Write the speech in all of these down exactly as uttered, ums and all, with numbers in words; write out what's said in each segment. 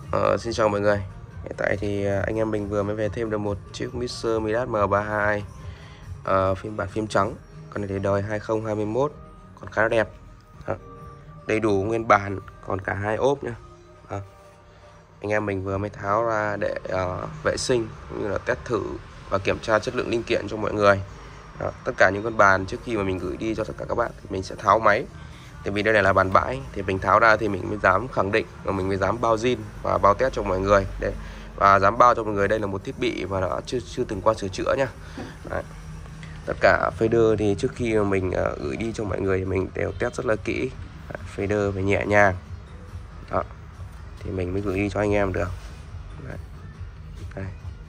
Ờ, Xin chào mọi người. Hiện tại thì à, anh em mình vừa mới về thêm được một chiếc mixer Midas M ba hai ờ, phiên bản phím trắng. Con này để đời hai không hai mốt, còn khá là đẹp. Đó. Đầy đủ nguyên bản, còn cả hai ốp nhá. Đó. Anh em mình vừa mới tháo ra để uh, vệ sinh cũng như là test thử và kiểm tra chất lượng linh kiện cho mọi người. Đó. Tất cả những con bàn trước khi mà mình gửi đi cho tất cả các bạn thì mình sẽ tháo máy. Tại vì đây này là bàn bãi thì mình tháo ra thì mình mới dám khẳng định và mình mới dám bao zin và bao test cho mọi người để và dám bao cho mọi người đây là một thiết bị và nó chưa chưa từng qua sửa chữa nhá. Đấy. Tất cả fader thì trước khi mà mình uh, gửi đi cho mọi người thì mình đều test rất là kỹ. Đấy, fader phải nhẹ nhàng. Đó. Thì mình mới gửi đi cho anh em được. Đấy. Đây.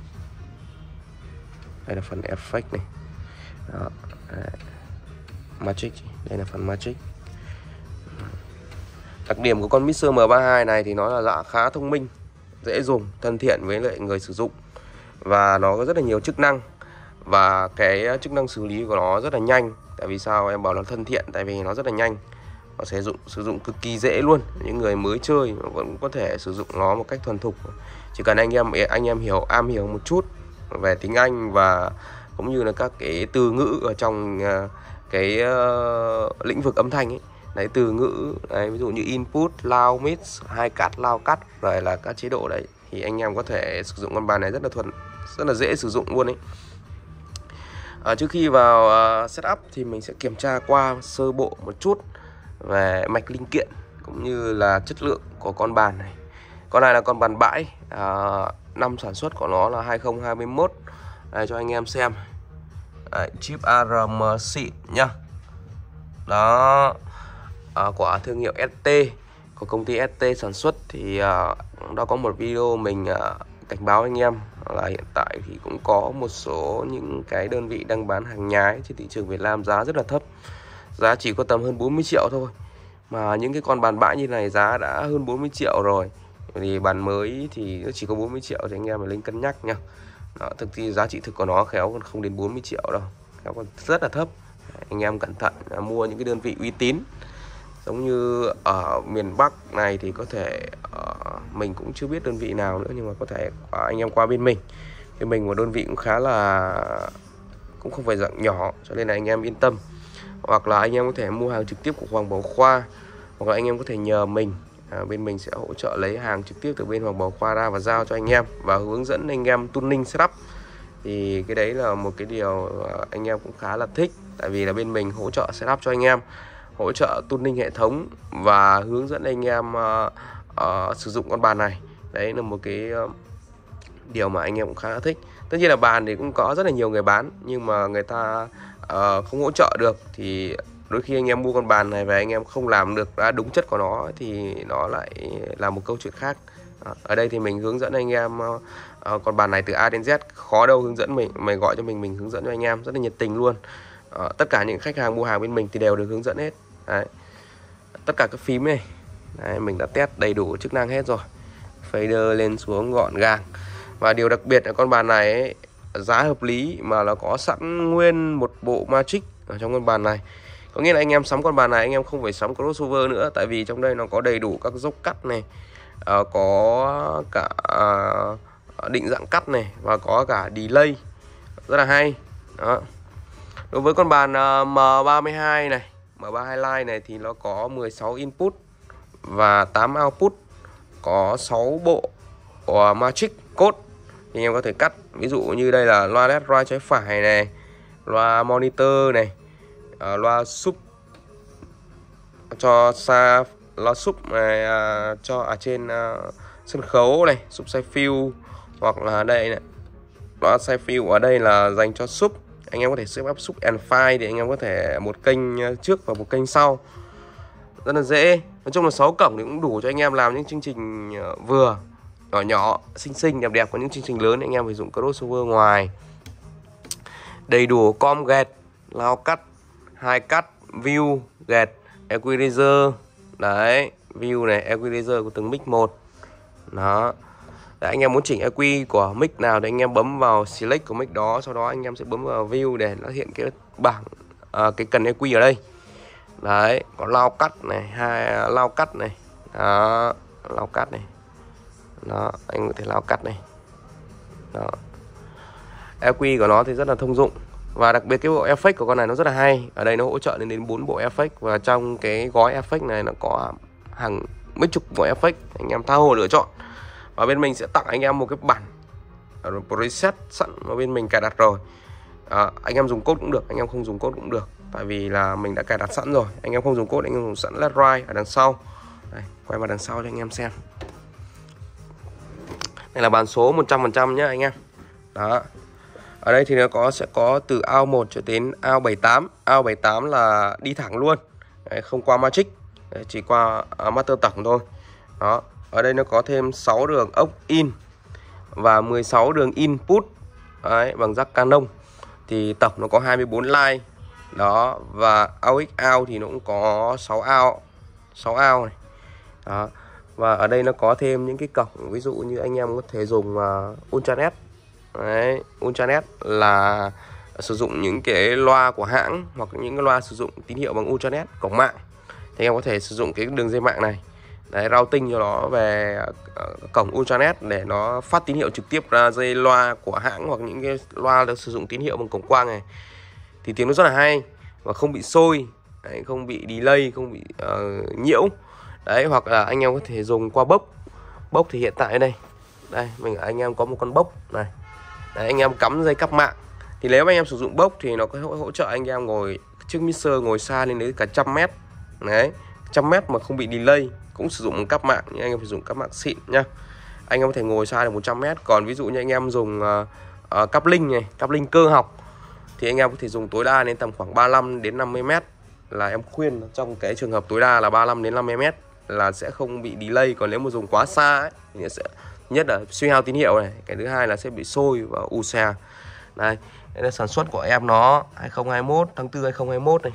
Đây là phần effect này. Đó. Đấy. Magic, đây là phần Magic. Đặc điểm của con mixer M ba hai này thì nó là dạng khá thông minh, dễ dùng, thân thiện với lại người sử dụng. Và nó có rất là nhiều chức năng. Và cái chức năng xử lý của nó rất là nhanh. Tại vì sao em bảo nó thân thiện? Tại vì nó rất là nhanh. Nó sử dụng sử dụng cực kỳ dễ luôn. Những người mới chơi vẫn có thể sử dụng nó một cách thuần thục. Chỉ cần anh em anh em hiểu am hiểu một chút về tiếng Anh và cũng như là các cái từ ngữ ở trong cái uh, lĩnh vực âm thanh ấy. Đấy, từ ngữ đấy, ví dụ như input, loud, mid, high cut, loud cut, rồi là các chế độ đấy thì anh em có thể sử dụng con bàn này rất là thuần, rất là dễ sử dụng luôn ấy. À, trước khi vào uh, setup thì mình sẽ kiểm tra qua sơ bộ một chút về mạch linh kiện cũng như là chất lượng của con bàn này. Con này là con bàn bãi, uh, năm sản xuất của nó là hai không hai mốt. Đây cho anh em xem. Đấy, chip a rờ em xịn nhá. Đó. À, của thương hiệu ét tê, của công ty ét tê sản xuất thì uh, đó có một video mình uh, cảnh báo anh em là hiện tại thì cũng có một số những cái đơn vị đang bán hàng nhái trên thị trường Việt Nam giá rất là thấp, giá chỉ có tầm hơn bốn mươi triệu thôi, mà những cái con bàn bãi như này giá đã hơn bốn mươi triệu rồi. Thì bàn mới thì nó chỉ có bốn mươi triệu thì anh em phải lên cân nhắc nha. Đó, thực thì giá trị thực của nó khéo còn không đến bốn mươi triệu đâu, khéo còn rất là thấp. Anh em cẩn thận mua những cái đơn vị uy tín. Giống như ở miền Bắc này thì có thể uh, mình cũng chưa biết đơn vị nào nữa, nhưng mà có thể uh, anh em qua bên mình. Bên mình một đơn vị cũng khá là cũng không phải dạng nhỏ, cho nên là anh em yên tâm. Hoặc là anh em có thể mua hàng trực tiếp của Hoàng Bảo Khoa, hoặc là anh em có thể nhờ mình, à, bên mình sẽ hỗ trợ lấy hàng trực tiếp từ bên Hoàng Bảo Khoa ra và giao cho anh em và hướng dẫn anh em tuning setup. Thì cái đấy là một cái điều anh em cũng khá là thích, tại vì là bên mình hỗ trợ setup cho anh em, hỗ trợ tuning hệ thống và hướng dẫn anh em uh, uh, sử dụng con bàn này. Đấy là một cái uh, điều mà anh em cũng khá là thích. Tất nhiên là bàn thì cũng có rất là nhiều người bán, nhưng mà người ta uh, không hỗ trợ được thì đôi khi anh em mua con bàn này về anh em không làm được ra đúng chất của nó thì nó lại là một câu chuyện khác. Ở đây thì mình hướng dẫn anh em uh, uh, con bàn này từ A đến Z, khó đâu hướng dẫn mình, mày gọi cho mình mình hướng dẫn cho anh em rất là nhiệt tình luôn. Uh, tất cả những khách hàng mua hàng bên mình thì đều được hướng dẫn hết. Đấy. Tất cả các phím này đấy, mình đã test đầy đủ chức năng hết rồi, fader lên xuống gọn gàng. Và điều đặc biệt là con bàn này ấy, giá hợp lý mà nó có sẵn nguyên một bộ Magic ở trong con bàn này. Có nghĩa là anh em sắm con bàn này anh em không phải sắm crossover nữa, tại vì trong đây nó có đầy đủ các dốc cắt này, à, có cả à, định dạng cắt này và có cả delay rất là hay. Đó. Đối với con bàn uh, M ba hai này, M ba hai Lite này thì nó có mười sáu input và tám output, có sáu bộ uh, Magic code thì anh em có thể cắt. Ví dụ như đây là loa led right trái phải này, loa monitor này, uh, loa sub cho xa, loa sub này uh, cho ở trên uh, sân khấu này, sub sai fill, hoặc là đây này, loa sai fill ở đây là dành cho sub. Anh em có thể set up sub and file thì anh em có thể một kênh trước và một kênh sau, rất là dễ. Nói chung là sáu cổng thì cũng đủ cho anh em làm những chương trình vừa nhỏ nhỏ xinh xinh đẹp đẹp. Có những chương trình lớn anh em phải dùng crossover ngoài. Đầy đủ com gate, loud cut, high cut, view, gate, equalizer. Đấy, view này, equalizer của từng mic một. Đó. Đấy, anh em muốn chỉnh e quy của mic nào thì anh em bấm vào select của mic đó, sau đó anh em sẽ bấm vào view để nó hiện cái bảng à, cái cần e quy ở đây. Đấy, có loud cut này, hai loud cut này. Đó, loud cut này. Đó, anh có thể lao cắt này. Đó. e quy của nó thì rất là thông dụng. Và đặc biệt cái bộ effect của con này nó rất là hay. Ở đây nó hỗ trợ lên đến bốn bộ effect. Và trong cái gói effect này nó có hàng mấy chục bộ effect, anh em tha hồ lựa chọn. Và bên mình sẽ tặng anh em một cái bản preset sẵn mà bên mình cài đặt rồi. à, Anh em dùng code cũng được, anh em không dùng code cũng được. Tại vì là mình đã cài đặt sẵn rồi. Anh em không dùng code, anh em dùng sẵn led ride ở đằng sau. Đây, quay vào đằng sau cho anh em xem. Đây là bản số một trăm phần trăm nhé anh em. Đó. Ở đây thì nó có sẽ có từ a o một cho đến a o bảy tám. a o bảy tám là đi thẳng luôn. Đấy, không qua matrix. Đấy, chỉ qua uh, master tổng thôi. Đó. Ở đây nó có thêm sáu đường ốc in và mười sáu đường input. Đấy, bằng jack Canon. Thì tổng nó có hai mươi bốn line. Đó. Và a u ích out thì nó cũng có sáu out. sáu out này. Đó. Và ở đây nó có thêm những cái cổng. Ví dụ như anh em có thể dùng uh, Ultranet. Đấy, Ultranet là sử dụng những cái loa của hãng hoặc những cái loa sử dụng tín hiệu bằng Ultranet, cổng mạng. Thì em có thể sử dụng cái đường dây mạng này. Đấy, routing cho nó về uh, cổng Ultranet để nó phát tín hiệu trực tiếp ra dây loa của hãng hoặc những cái loa được sử dụng tín hiệu bằng cổng quang này. Thì tiếng nó rất là hay và không bị sôi, đấy, không bị delay, không bị uh, nhiễu. Đấy, hoặc là anh em có thể dùng qua bốc. Bốc thì hiện tại đây. Đây, mình anh em có một con bốc này. Đấy, anh em cắm dây cáp mạng. Thì nếu anh em sử dụng bốc thì nó có hỗ trợ anh em ngồi chiếc mixer ngồi xa lên đến cả trăm mét. Đấy, trăm mét mà không bị delay. Cũng sử dụng một cáp mạng, nhưng anh em phải dùng cáp mạng xịn nhá. Anh em có thể ngồi xa được một trăm mét. Còn ví dụ như anh em dùng uh, uh, cáp linh này, cáp linh cơ học, thì anh em có thể dùng tối đa đến tầm khoảng ba mươi lăm đến năm mươi mét. Là em khuyên trong cái trường hợp tối đa là ba mươi lăm đến năm mươi mét là sẽ không bị delay. Còn nếu mà dùng quá xa ấy, thì sẽ nhất là suy hao tín hiệu này, cái thứ hai là sẽ bị sôi và u xe. Đây, đây là sản xuất của em nó hai không hai mốt, tháng tư hai không hai mốt này.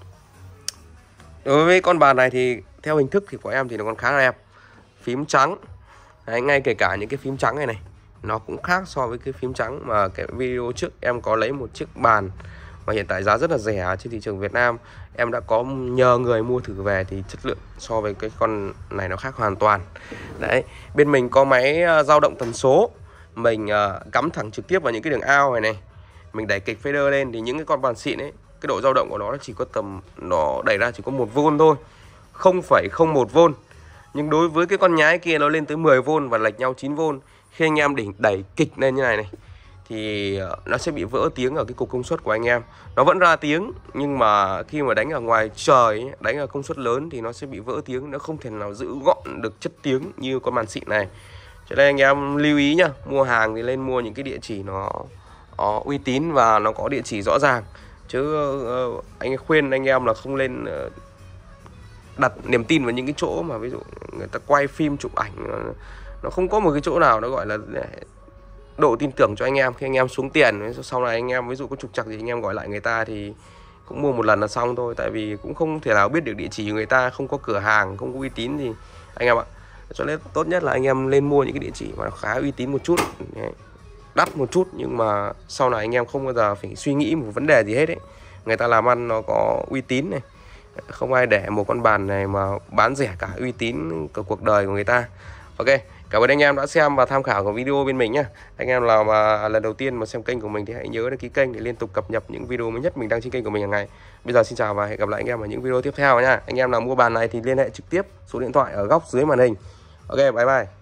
Đối với con bàn này thì theo hình thức thì của em thì nó còn khá là đẹp. Phím trắng. Đấy, ngay kể cả những cái phím trắng này này nó cũng khác so với cái phím trắng mà cái video trước em có lấy một chiếc bàn mà hiện tại giá rất là rẻ trên thị trường Việt Nam. Em đã có nhờ người mua thử về thì chất lượng so với cái con này nó khác hoàn toàn. Đấy, bên mình có máy dao động tần số. Mình uh, cắm thẳng trực tiếp vào những cái đường ao này này. Mình đẩy kịch fader lên thì những cái con bàn xịn ấy, cái độ dao động của nó chỉ có tầm, nó đẩy ra chỉ có một vôn thôi, không phẩy không một vôn. Nhưng đối với cái con nhái kia nó lên tới mười vôn và lệch nhau chín vôn. Khi anh em đỉnh đẩy kịch lên như này này thì nó sẽ bị vỡ tiếng ở cái cục công suất của anh em. Nó vẫn ra tiếng nhưng mà khi mà đánh ở ngoài trời, đánh ở công suất lớn thì nó sẽ bị vỡ tiếng. Nó không thể nào giữ gọn được chất tiếng như con bàn xịn này. Cho nên anh em lưu ý nhá, mua hàng thì lên mua những cái địa chỉ nó, nó uy tín và nó có địa chỉ rõ ràng. Chứ uh, anh khuyên anh em là không lên uh, đặt niềm tin vào những cái chỗ mà ví dụ người ta quay phim chụp ảnh, nó không có một cái chỗ nào nó gọi là độ tin tưởng cho anh em. Khi anh em xuống tiền, sau này anh em ví dụ có trục trặc gì anh em gọi lại người ta thì cũng mua một lần là xong thôi. Tại vì cũng không thể nào biết được địa chỉ của người ta, không có cửa hàng, không có uy tín gì anh em ạ. Cho nên tốt nhất là anh em lên mua những cái địa chỉ mà khá uy tín một chút, đắt một chút, nhưng mà sau này anh em không bao giờ phải suy nghĩ một vấn đề gì hết ấy. Người ta làm ăn nó có uy tín này, không ai để một con bàn này mà bán rẻ cả, uy tín của cuộc đời của người ta. Ok, cảm ơn anh em đã xem và tham khảo của video bên mình nhé. Anh em nào mà lần đầu tiên mà xem kênh của mình thì hãy nhớ đăng ký kênh để liên tục cập nhật những video mới nhất mình đăng trên kênh của mình hàng ngày. Bây giờ xin chào và hẹn gặp lại anh em ở những video tiếp theo nha. Anh em nào mua bàn này thì liên hệ trực tiếp số điện thoại ở góc dưới màn hình. Ok, bye bye.